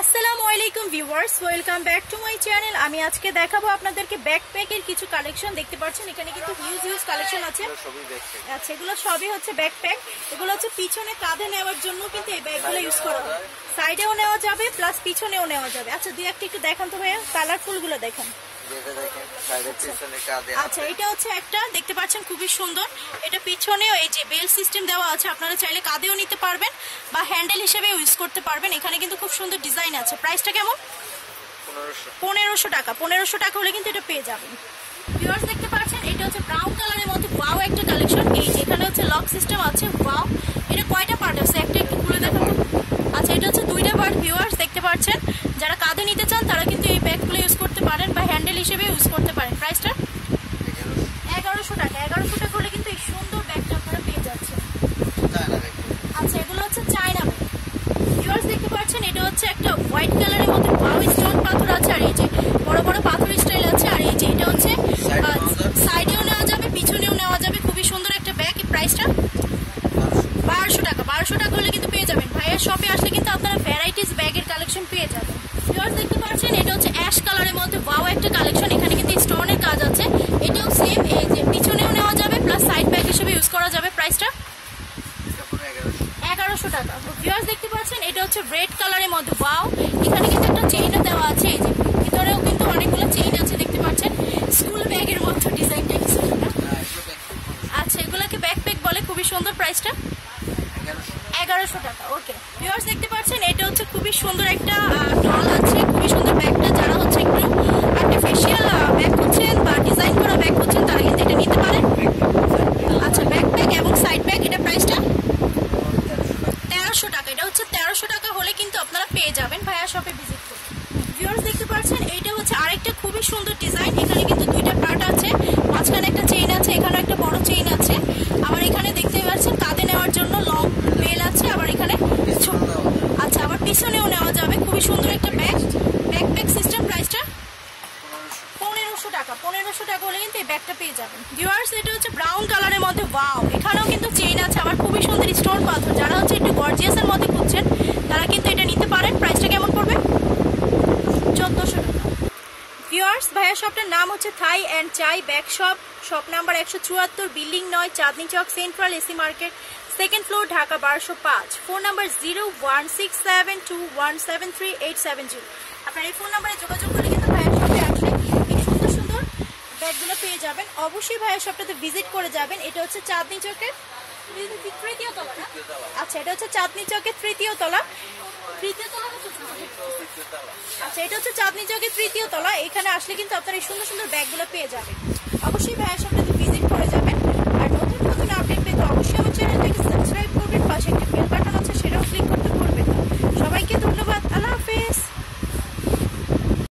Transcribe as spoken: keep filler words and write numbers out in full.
আসসালামু আলাইকুম viewers, welcome back to my channel. আমি আজকে দেখাবো আপনাদেরকে ব্যাকপ্যাকের কিছু কালেকশন। দেখতে পাচ্ছেন এখানে কিন্তু হিউজ হিউজ কালেকশন আছে। আচ্ছা, এগুলো সবই হচ্ছে ব্যাকপ্যাক। এগুলো হচ্ছে পিছনে কাঁধে নেওয়ার জন্য কিন্তু এই ব্যাগগুলো ইউজ করা হয়। সাইডেও নেওয়া যাবে প্লাস পিছনেও নেওয়া যাবে। আচ্ছা, দুই একটা একটু দেখান তো ভাইয়া, কালারফুল গুলো দেখেন। আচ্ছা, এটা হচ্ছে একটা, দেখতে পাচ্ছেন খুবই সুন্দর। এটা পিছনেও এই যে বেল সিস্টেম দেওয়া আছে, আপনারা চাইলে কাঁধেও নিতে পারবেন বা হ্যান্ডেল হিসেবে ইউজ করতে পারবেন। এখানে কিন্তু খুব সুন্দর ডিজাইন আছে। প্রাইসটা কেমন? পনেরোশো টাকা। পনেরোশো টাকা হলে কিন্তু এটা পেয়ে যাবেন। ভিউয়ার্স দেখতে পাচ্ছেন এটা হচ্ছে ব্রাউন কালারের মধ্যে ওয়াও একটা কালেকশন। এই যে এখানে হচ্ছে লক সিস্টেম আছে। ওয়াও, এটা কয়টা পার্ট আছে একটা একটু খুলে দেখাবো। আচ্ছা, এটা হচ্ছে দুইটা পার্ট। ভিউয়ার্স দেখতে পাচ্ছেন, যারা কাঁধে নিতে চান তারা কিন্তু এই ব্যাগগুলো ইউজ করতে পারেন বা হ্যান্ডেল হিসেবে ইউজ করতে পারেন। প্রাইসটা এগারোশো টাকা। এগারোশো টাকা হলে কিন্তু এই সুন্দর ব্যাগটা আপনারা পেয়ে যাচ্ছেন। আচ্ছা, এগুলো হচ্ছে চায়না ব্যাগ। ভিউয়ার্স দেখতে পাচ্ছেন এটা হচ্ছে একটা হোয়াইট কালারের মধ্যে ওয়াও স্টোন পাথর আছে, আর এই যে বড় বড় পাথর স্টাইল আছে। আর এই যে এটা হচ্ছে সাইডেও নেওয়া যাবে পিছনেও নেওয়া যাবে। খুবই সুন্দর একটা ব্যাগ। প্রাইসটা বারোশো টাকা। বারোশো টাকা হলে কিন্তু পেয়ে যাবেন। ভাইয়ের শপে আসলে কিন্তু আপনারা ভ্যারাইটিস ব্যাগের কালেকশন পেয়ে যাবেন। ভিউয়ার্স দেখতে পাচ্ছেন এটা হচ্ছে অ্যাশ কালারের মধ্যে ওয়াও একটা কালেকশন। এখানে কিন্তু স্টোনের কাজ আছে। এটাও সেম, এই যে পিছনেও নেওয়া যাবে প্লাস সাইড ব্যাগ হিসেবে ইউজ করা যাবে। প্রাইসটা এগারোশো টাকা। ভিউয়ার্স দেখতে পাচ্ছেন এটা হচ্ছে রেড কালারের মধ্যে ওয়াও। এখানে কিন্তু একটা চেইনও দেওয়া আছে। এই যে ভিতরেও কিন্তু অনেকগুলো চেইন আছে, দেখতে পাচ্ছেন স্কুল ব্যাগের মতো ডিজাইনটা কিছু। আচ্ছা, এগুলোকে ব্যাকপ্যাক বলে। খুবই সুন্দর। প্রাইসটা এগারোশো টাকা। ওকে ভিউয়ার্স দেখতে পাচ্ছেন এটা হচ্ছে খুবই সুন্দর একটা ডল আছে। খুবই সুন্দর ব্যাগটা। যারা হচ্ছে একটু আর্টিফিশিয়াল ব্যাগ করছেন বা ডিজাইন করা ব্যাগ করছেন তারা কিন্তু এটা নিতে পারেন। আচ্ছা, ব্যাকপ্যাক এবং সাইড ব্যাগ, এটা প্রাইসটা তেরোশো টাকা। এটা হচ্ছে তেরোশো টাকা হলে কিন্তু আপনারা পেয়ে যাবেন। ভাইয়া শপে ভিজিট করুন। ভিউয়ার্স দেখতে পাচ্ছেন এইটা হচ্ছে আরেকটা খুবই সুন্দর ডিজাইন। এখানে কিন্তু দুইটা পার্ট আছে, মাঝখানে একটা চেইন আছে, এখানে একটা বড় চেইন আছে। আবার এখানে দেখতে পাচ্ছেন কাঁধে নেওয়ার জন্য লং বেল আছে। আবার এখানে আচ্ছা, আবার পিছনেও নেওয়া যাবে। খুবই সুন্দর একটা ব্যাগ, ব্যাকপ্যাক সিস্টেম। প্রাইসটা পনেরোশো টাকা। পনেরোশো টাকা হলে কিন্তু এই ব্যাগটা পেয়ে যাবেন। ভিউয়ার্স এটা হচ্ছে ব্রাউন কালারের মধ্যে ওয়াও। এখানেও কিন্তু চেইন আছে, আবার খুবই সুন্দর স্টোন পাথর। যারা হচ্ছে একটু গর্জিয়াসের মধ্যে খুঁজছেন তারা কিন্তু এটা নিতে পারেন। প্রাইসটা কেমন পড়বে? চোদ্দোশো টাকা। ভিউয়ার্স ভাইয়া শপটার নাম হচ্ছে Thai and chai bag shop. Shop number একশো চুয়াত্তর, বিল্ডিং নয়, Chandni Chowk, central AC market, second floor, Dhaka বারোশো পাঁচ। Phone number zero one six seven two one seven three eight seven zero. আপনার এই ফোন নাম্বারে যোগাযোগ করে কিন্তু ভাইয়া শপে আসলে এই সুন্দর সুন্দর ব্যাগগুলো পেয়ে যাবেন। অবশ্যই ভাইয়া শপটাতে ভিজিট করে যাবেন। এটা হচ্ছে চাঁদনি চকের তৃতীয় তলা না? আচ্ছা, এটা হচ্ছে চাঁদনি চকের তৃতীয় তলা। তৃতীয় তলা আচ্ছা, এটা হচ্ছে চাঁদনি চকের তৃতীয় তলা। এখানে আসলে কিন্তু আপনারা এই সুন্দর সুন্দর ব্যাগগুলো পেয়ে যাবেন। অবশ্যই ভাইয়া শপটাতে ভিজিট করে যাবেন।